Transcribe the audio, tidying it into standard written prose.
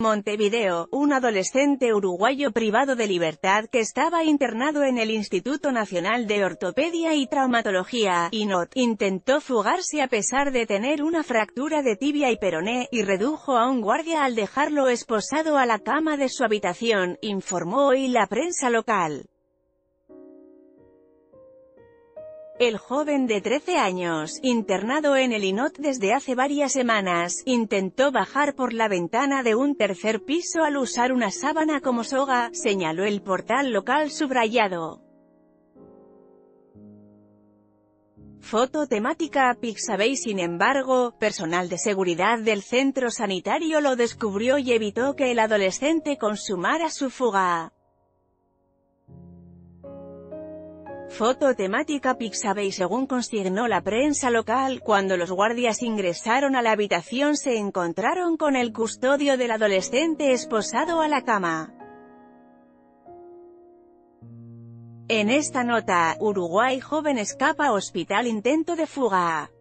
Montevideo, un adolescente uruguayo privado de libertad que estaba internado en el Instituto Nacional de Ortopedia y Traumatología, INOT, intentó fugarse a pesar de tener una fractura de tibia y peroné, y redujo a un guardia al dejarlo esposado a la cama de su habitación, informó hoy la prensa local. El joven de 13 años, internado en el INOT desde hace varias semanas, intentó bajar por la ventana de un tercer piso al usar una sábana como soga, señaló el portal local subrayado. Foto temática Pixabay. Sin embargo, personal de seguridad del centro sanitario lo descubrió y evitó que el adolescente consumara su fuga. Foto temática Pixabay. Según consignó la prensa local, cuando los guardias ingresaron a la habitación se encontraron con el custodio del adolescente esposado a la cama. En esta nota, Uruguay: joven escapa hospital intento de fuga.